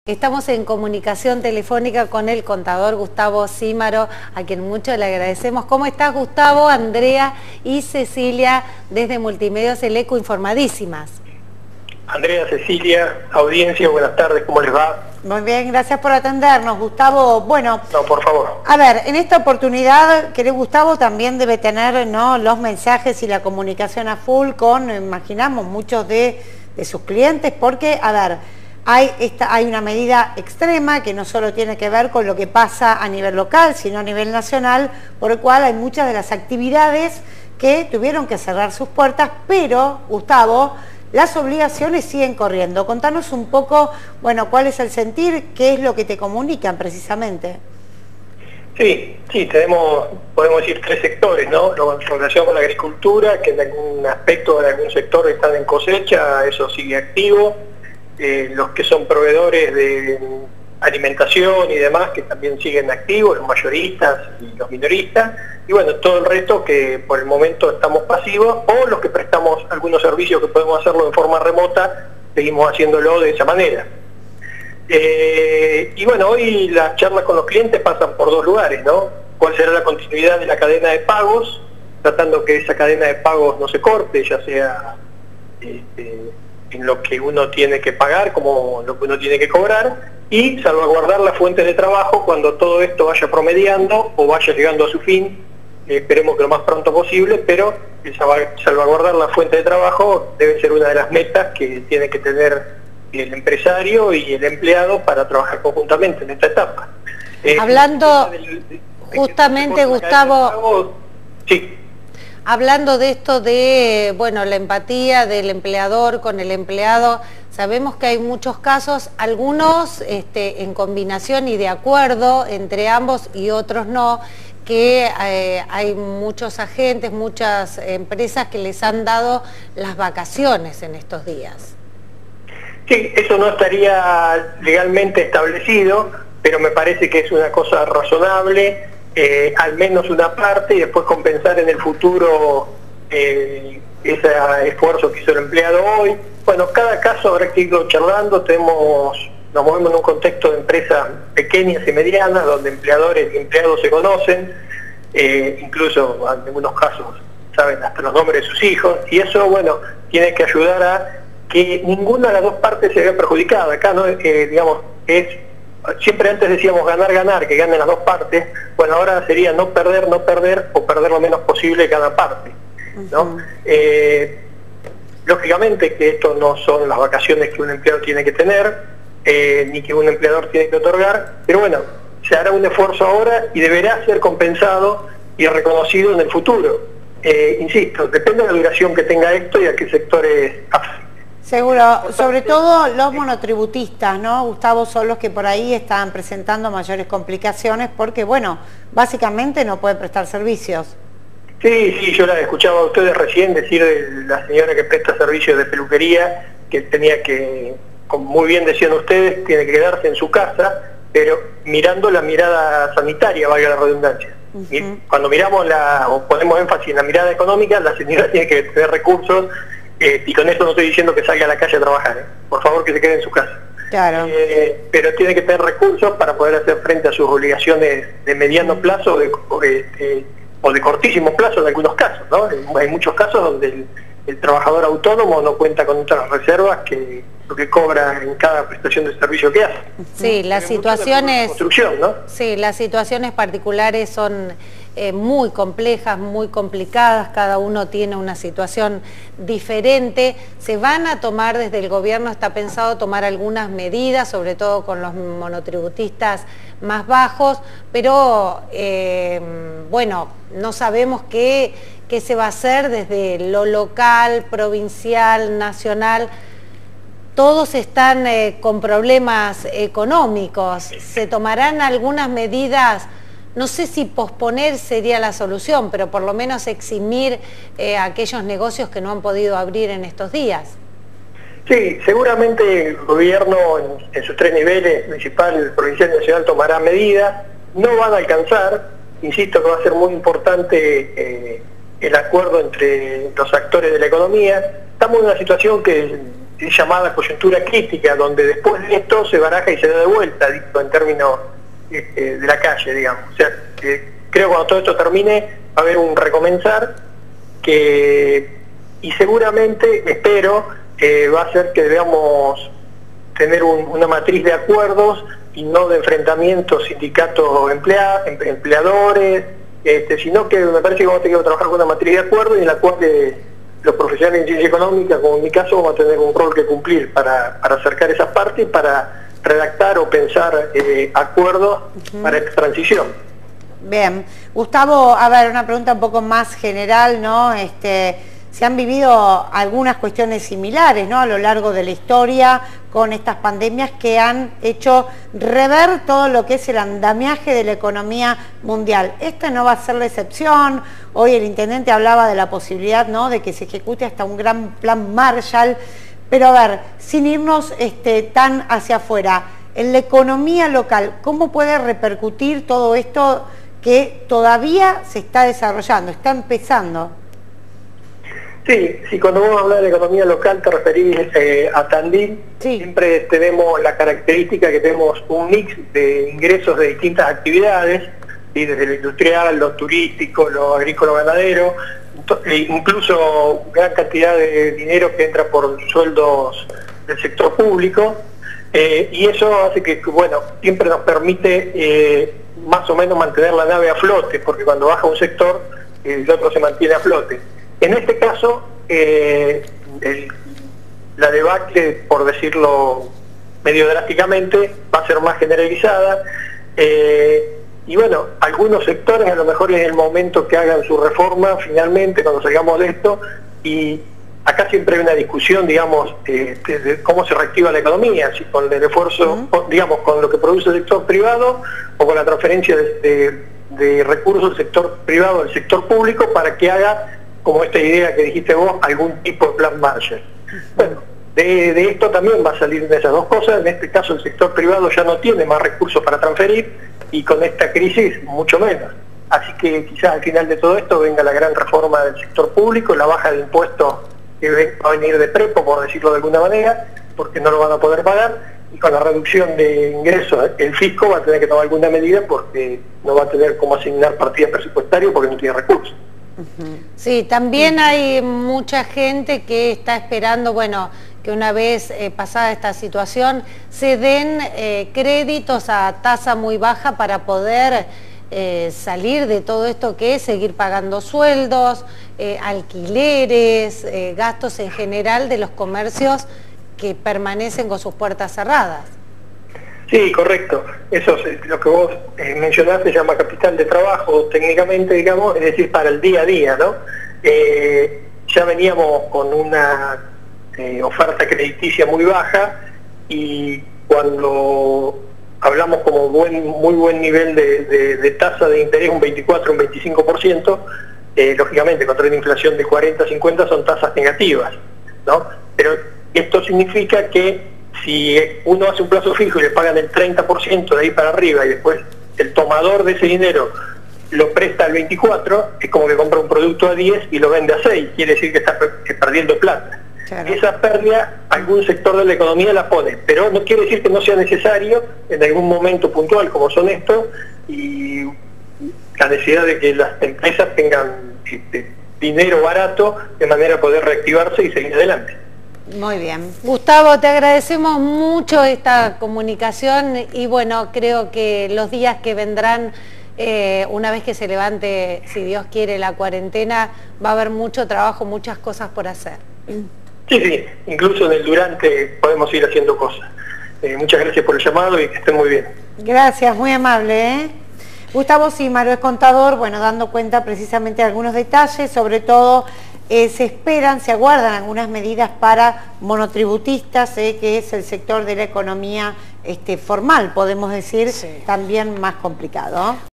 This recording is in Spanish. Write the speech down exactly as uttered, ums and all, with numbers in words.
Estamos en comunicación telefónica con el contador Gustavo Címaro, a quien mucho le agradecemos. ¿Cómo estás, Gustavo? Andrea y Cecilia desde Multimedios El Eco, informadísimas. Andrea, Cecilia, audiencia, buenas tardes, ¿cómo les va? Muy bien, gracias por atendernos, Gustavo. Bueno, no, por favor. A ver, en esta oportunidad, querido Gustavo, también debe tener, ¿no?, los mensajes y la comunicación a full con, imaginamos, muchos de, de sus clientes, porque, a ver, hay, esta, hay una medida extrema que no solo tiene que ver con lo que pasa a nivel local, sino a nivel nacional, por el cual hay muchas de las actividades que tuvieron que cerrar sus puertas, pero, Gustavo, las obligaciones siguen corriendo. Contanos un poco, bueno, cuál es el sentir, qué es lo que te comunican precisamente. Sí, sí, tenemos, podemos decir, tres sectores, ¿no? Lo en relación con la agricultura, que en algún aspecto de algún sector están en cosecha, eso sigue activo. Eh, los que son proveedores de alimentación y demás, que también siguen activos, los mayoristas y los minoristas, y bueno, todo el resto que por el momento estamos pasivos, o los que prestamos algunos servicios que podemos hacerlo de forma remota, seguimos haciéndolo de esa manera. Eh, y bueno, hoy las charlas con los clientes pasan por dos lugares, ¿no? ¿Cuál será la continuidad de la cadena de pagos? Tratando que esa cadena de pagos no se corte, ya sea este, en lo que uno tiene que pagar, como lo que uno tiene que cobrar, y salvaguardar las fuentes de trabajo cuando todo esto vaya promediando o vaya llegando a su fin. Eh, esperemos que lo más pronto posible, pero el salvaguardar la fuente de trabajo debe ser una de las metas que tiene que tener el empresario y el empleado para trabajar conjuntamente en esta etapa. Eh, Hablando del, de, justamente, de Gustavo, pago, sí. Hablando de esto de, bueno, la empatía del empleador con el empleado, sabemos que hay muchos casos, algunos este, en combinación y de acuerdo entre ambos y otros no, que eh, hay muchos agentes, muchas empresas que les han dado las vacaciones en estos días. Sí, eso no estaría legalmente establecido, pero me parece que es una cosa razonable, eh, al menos una parte, y después compensar en el futuro eh, ese esfuerzo que hizo el empleado hoy. Bueno, cada caso habrá que irlo charlando. Tenemos, nos movemos en un contexto de empresas pequeñas y medianas, donde empleadores y empleados se conocen, eh, incluso en algunos casos saben hasta los nombres de sus hijos, y eso, bueno, tiene que ayudar a que ninguna de las dos partes se vea perjudicada. Acá, ¿no? Eh, digamos, es, siempre antes decíamos ganar, ganar, que ganen las dos partes. Bueno, ahora sería no perder, no perder, o perder lo menos posible cada parte, ¿no? Uh-huh. eh, lógicamente que esto no son las vacaciones que un empleado tiene que tener, eh, ni que un empleador tiene que otorgar, pero bueno, se hará un esfuerzo ahora y deberá ser compensado y reconocido en el futuro. Eh, insisto, depende de la duración que tenga esto y a qué sectores afecte. Seguro, sobre todo los monotributistas, ¿no, Gustavo? Son los que por ahí están presentando mayores complicaciones porque, bueno, básicamente no pueden prestar servicios. Sí, sí, yo la escuchaba a ustedes recién decir de la señora que presta servicios de peluquería, que tenía que, como muy bien decían ustedes, tiene que quedarse en su casa, pero mirando la mirada sanitaria, valga la redundancia. Uh-huh. Cuando miramos la, o ponemos énfasis en la mirada económica, la señora tiene que tener recursos. Eh, y con esto no estoy diciendo que salga a la calle a trabajar, ¿eh? Por favor, que se quede en su casa. Claro. Eh, pero tiene que tener recursos para poder hacer frente a sus obligaciones de mediano plazo o de, eh, o de cortísimo plazo en algunos casos, ¿no? Hay muchos casos donde el, el trabajador autónomo no cuenta con otras reservas que lo que cobra en cada prestación de servicio que hace. Sí, las situaciones, construcción, ¿no? Sí, las situaciones particulares son eh, muy complejas, muy complicadas, cada uno tiene una situación diferente. Se van a tomar desde el gobierno, está pensado tomar algunas medidas, sobre todo con los monotributistas más bajos, pero eh, bueno, no sabemos qué, qué se va a hacer desde lo local, provincial, nacional. Todos están eh, con problemas económicos. ¿Se tomarán algunas medidas? No sé si posponer sería la solución, pero por lo menos eximir eh, aquellos negocios que no han podido abrir en estos días. Sí, seguramente el gobierno en, en sus tres niveles, municipal, provincial y nacional, tomará medidas. No van a alcanzar, insisto que va a ser muy importante eh, el acuerdo entre los actores de la economía. Estamos en una situación que llamada coyuntura crítica, donde después de esto se baraja y se da de vuelta, dicho en términos este, de la calle, digamos. O sea, que creo que cuando todo esto termine va a haber un recomenzar que, y seguramente, espero, eh, va a hacer que debamos tener un, una matriz de acuerdos y no de enfrentamientos sindicatos-empleadores, este, sino que me parece que vamos a tener que trabajar con una matriz de acuerdos y en la cual eh, los profesionales en ciencia económica, como en mi caso, vamos a tener un rol que cumplir para, para acercar esas partes y para redactar o pensar eh, acuerdos uh-huh. para esta transición. Bien. Gustavo, a ver, una pregunta un poco más general, ¿no? Este, se han vivido algunas cuestiones similares, ¿no?, a lo largo de la historia con estas pandemias que han hecho rever todo lo que es el andamiaje de la economía mundial. Esta no va a ser la excepción. Hoy el intendente hablaba de la posibilidad, ¿no?, de que se ejecute hasta un gran plan Marshall. Pero a ver, sin irnos este, tan hacia afuera, en la economía local, ¿cómo puede repercutir todo esto que todavía se está desarrollando, está empezando? Sí, sí, cuando vos hablas de economía local te referís eh, a Tandil. Sí. Siempre tenemos la característica que tenemos un mix de ingresos de distintas actividades, ¿sí?, desde lo industrial, lo turístico, lo agrícola-ganadero, incluso gran cantidad de dinero que entra por sueldos del sector público, eh, y eso hace que, bueno, siempre nos permite eh, más o menos mantener la nave a flote, porque cuando baja un sector, el otro se mantiene a flote. En este caso, eh, el, la debacle, por decirlo medio drásticamente, va a ser más generalizada, eh, y bueno, algunos sectores a lo mejor es el momento que hagan su reforma finalmente, cuando salgamos de esto, y acá siempre hay una discusión, digamos, eh, de, de cómo se reactiva la economía, si con el esfuerzo, uh-huh. o, digamos, con lo que produce el sector privado, o con la transferencia de, de, de recursos del sector privado al sector público para que haga, como esta idea que dijiste vos, algún tipo de plan Marshall. Bueno, de, de esto también va a salir de esas dos cosas. En este caso el sector privado ya no tiene más recursos para transferir y con esta crisis mucho menos. Así que quizás al final de todo esto venga la gran reforma del sector público, la baja de impuestos que va a venir de prepo, por decirlo de alguna manera, porque no lo van a poder pagar, y con la reducción de ingresos el fisco va a tener que tomar alguna medida porque no va a tener cómo asignar partidas presupuestarias porque no tiene recursos. Sí, también hay mucha gente que está esperando, bueno, que una vez eh, pasada esta situación se den eh, créditos a tasa muy baja para poder eh, salir de todo esto que es seguir pagando sueldos, eh, alquileres, eh, gastos en general de los comercios que permanecen con sus puertas cerradas. Sí, correcto. Eso es lo que vos eh, mencionaste, se llama capital de trabajo técnicamente, digamos, es decir, para el día a día, ¿no? Eh, ya veníamos con una eh, oferta crediticia muy baja y cuando hablamos como buen, muy buen nivel de, de, de tasa de interés, un veinticuatro, un veinticinco por ciento, eh, lógicamente contra una inflación de cuarenta, cincuenta son tasas negativas, ¿no? Pero esto significa que si uno hace un plazo fijo y le pagan el treinta por ciento de ahí para arriba y después el tomador de ese dinero lo presta al veinticuatro, es como que compra un producto a diez y lo vende a seis, quiere decir que está perdiendo plata. Claro. Esa pérdida algún sector de la economía la pone, pero no quiere decir que no sea necesario en algún momento puntual como son estos, y la necesidad de que las empresas tengan este, dinero barato de manera a poder reactivarse y seguir adelante. Muy bien. Gustavo, te agradecemos mucho esta comunicación y bueno, creo que los días que vendrán, eh, una vez que se levante, si Dios quiere, la cuarentena, va a haber mucho trabajo, muchas cosas por hacer. Sí, sí, incluso en el durante podemos ir haciendo cosas. Eh, muchas gracias por el llamado y que estén muy bien. Gracias, muy amable, ¿eh? Gustavo Címaro es contador, bueno, dando cuenta precisamente de algunos detalles, sobre todo Eh, se esperan, se aguardan algunas medidas para monotributistas, eh, que es el sector de la economía este, formal, podemos decir, sí, también más complicado.